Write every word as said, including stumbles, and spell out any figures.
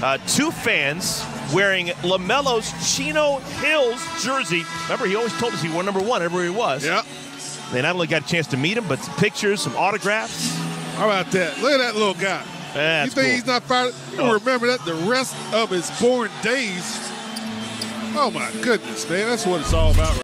uh, two fans wearing Lamelo's Chino Hills jersey. Remember, he always told us he wore number one everywhere he was. Yep. They not only got a chance to meet him, but some pictures, some autographs. How about that? Look at that little guy. That's you think cool. he's not fired? You'll Oh. remember that the rest of his born days. Oh, my goodness, man. That's what it's all about.